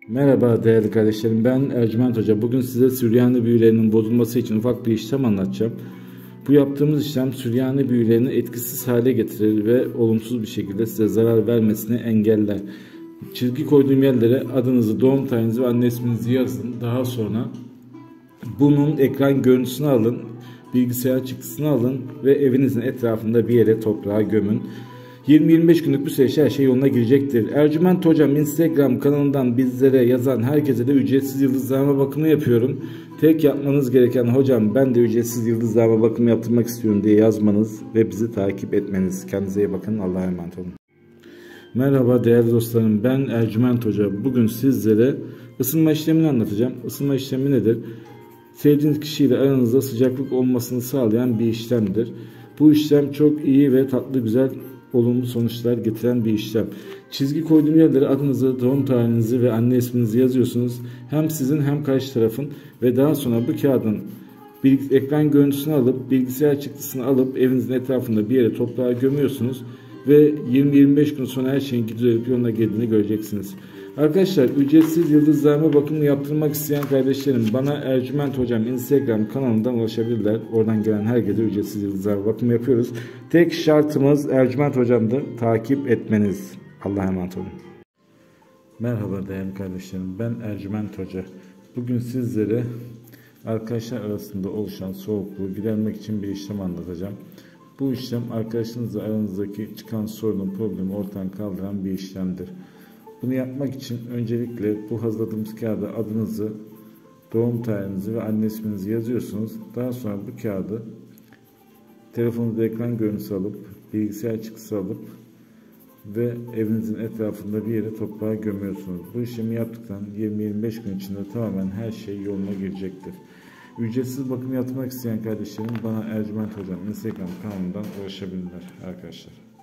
Merhaba değerli kardeşlerim, ben Ercüment Hoca. Bugün size Süryani büyülerinin bozulması için ufak bir işlem anlatacağım. Bu yaptığımız işlem Süryani büyülerini etkisiz hale getirir ve olumsuz bir şekilde size zarar vermesini engeller. Çizgi koyduğum yerlere adınızı, doğum tarihinizi ve anne isminizi yazın. Daha sonra bunun ekran görüntüsünü alın, bilgisayar çıktısını alın ve evinizin etrafında bir yere toprağa gömün. 20-25 günlük bir süreçte her şey yoluna girecektir. Ercüment Hocam Instagram kanalından bizlere yazan herkese de ücretsiz yıldızlarma bakımı yapıyorum. Tek yapmanız gereken hocam ben de ücretsiz yıldızlarma bakımı yaptırmak istiyorum diye yazmanız ve bizi takip etmeniz. Kendinize iyi bakın. Allah'a emanet olun. Merhaba değerli dostlarım, ben Ercüment Hoca. Bugün sizlere ısınma işlemini anlatacağım. Isınma işlemi nedir? Sevdiğiniz kişiyle aranızda sıcaklık olmasını sağlayan bir işlemdir. Bu işlem çok iyi ve tatlı güzel olumlu sonuçlar getiren bir işlem. Çizgi koyduğum yerlere adınızı, doğum tarihinizi ve anne isminizi yazıyorsunuz. Hem sizin hem karşı tarafın ve daha sonra bu kağıdın ekran görüntüsünü alıp bilgisayar çıktısını alıp evinizin etrafında bir yere toprağa gömüyorsunuz ve 20-25 gün sonra her şeyin gidiyor yoluna girdiğini göreceksiniz. Arkadaşlar, ücretsiz yıldızlarma bakımını yaptırmak isteyen kardeşlerim bana Ercüment Hocam Instagram kanalından ulaşabilirler. Oradan gelen herkese ücretsiz yıldızlarma bakımı yapıyoruz. Tek şartımız Ercüment Hocam'dır. Takip etmeniz. Allah'a emanet olun. Merhaba değerli kardeşlerim, ben Ercüment Hoca. Bugün sizlere arkadaşlar arasında oluşan soğukluğu gidermek için bir işlem anlatacağım. Bu işlem arkadaşınızla aranızdaki çıkan sorunun, problemi ortadan kaldıran bir işlemdir. Bunu yapmak için öncelikle bu hazırladığımız kağıda adınızı, doğum tarihinizi ve anne isminizi yazıyorsunuz. Daha sonra bu kağıdı telefonunuzda ekran görüntüsü alıp, bilgisayar çıktısı alıp ve evinizin etrafında bir yere toprağa gömüyorsunuz. Bu işlemi yaptıktan 20-25 gün içinde tamamen her şey yoluna girecektir. Ücretsiz bakım yapmak isteyen kardeşlerim bana Ercüment Hocam Instagram kanalından ulaşabilirler arkadaşlar.